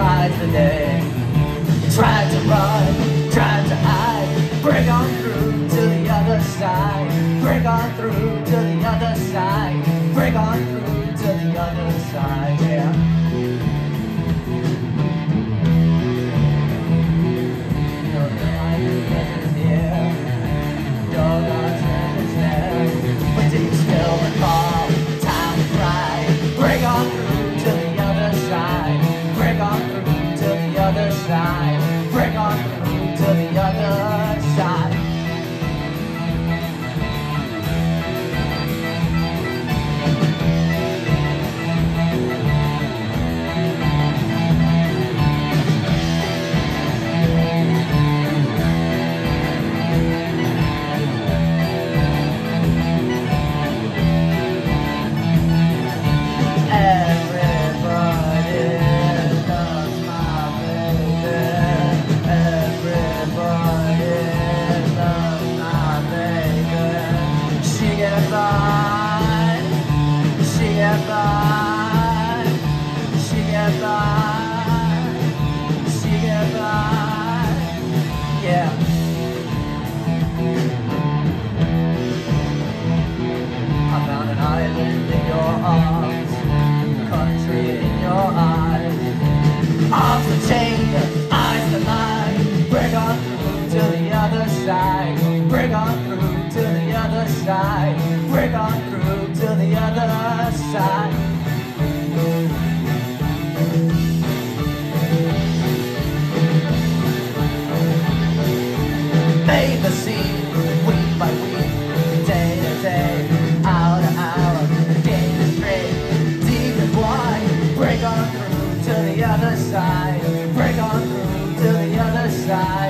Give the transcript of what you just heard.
survive the day. Tried to run, tried to hide. Break on through to the other side. Break on through to the other side. Break on through to the other side, yeah. Your life is here. Your God's hand is there. But do you still recall time to cry? Break on through to the other side. Break on through to the other side. Break on through to the other side. Arms are chained, eyes are blind. Break on through to the other side. Break on through to the other side. Break on through to the other side. Made the scene, week by week, day to day, hour to hour, game to straight, deep and wide. Break on through to the other side. Break on through to the other side.